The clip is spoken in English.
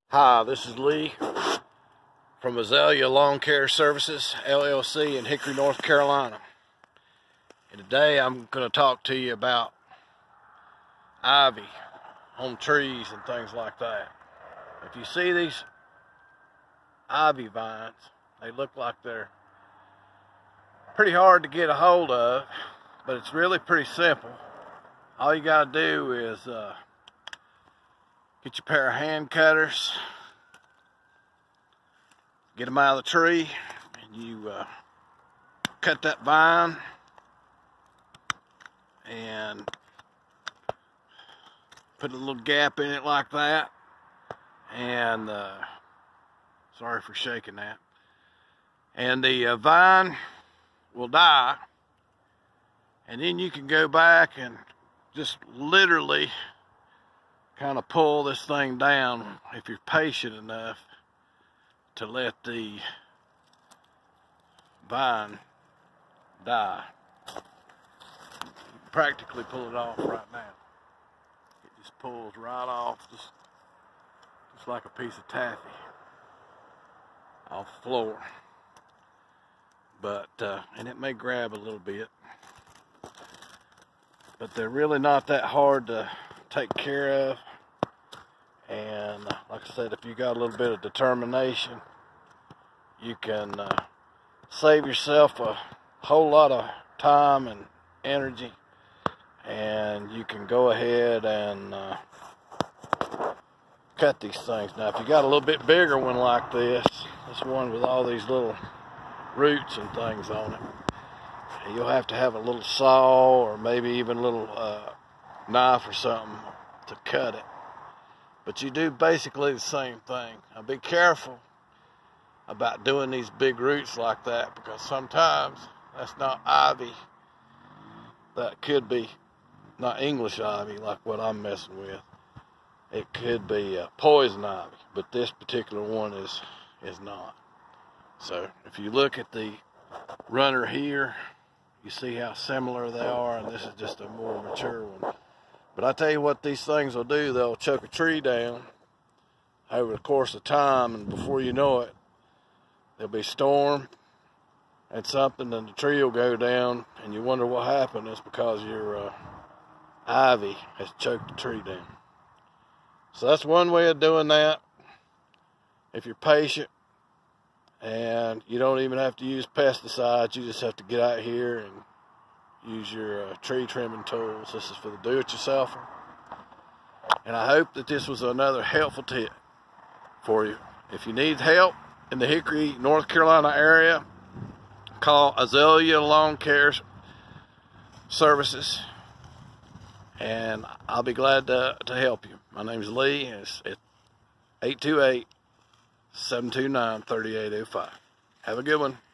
Hi, this is Lee from Azalea Lawn Care Services, LLC in Hickory, North Carolina. And today I'm going to talk to you about ivy on trees and things like that. If you see these ivy vines, they look like they're pretty hard to get a hold of, but it's really pretty simple. All you got to do is get your pair of hand cutters, get them out of the tree, and you cut that vine and put a little gap in it like that. And sorry for shaking that. And the vine will die, and then you can go back and just literally kind of pull this thing down if you're patient enough to let the vine die. You can practically pull it off right now. It just pulls right off, just like a piece of taffy off the floor. But and it may grab a little bit, but they're really not that hard to take care of. And like I said, if you got a little bit of determination, you can save yourself a whole lot of time and energy, and you can go ahead and cut these things. Now if you got a little bit bigger one like this one with all these little roots and things on it, you'll have to have a little saw or maybe even a little knife or something to cut it. But you do basically the same thing. Now be careful about doing these big roots like that, because sometimes that's not ivy. That could be not English ivy like what I'm messing with. It could be poison ivy, but this particular one is not. So if you look at the runner here, you see how similar they are, and this is just a more mature one. But I tell you what these things will do, they'll choke a tree down over the course of time, and before you know it, there'll be a storm and something, and the tree will go down, and you wonder what happened. It's because your ivy has choked the tree down. So that's one way of doing that. If you're patient, and you don't even have to use pesticides, you just have to get out here and use your tree trimming tools. This is for the do-it-yourselfer. And I hope that this was another helpful tip for you. If you need help in the Hickory, North Carolina area, call Azalea Lawn Care Services, and I'll be glad to help you. My name is Lee, and it's at 828-729-3805. Have a good one.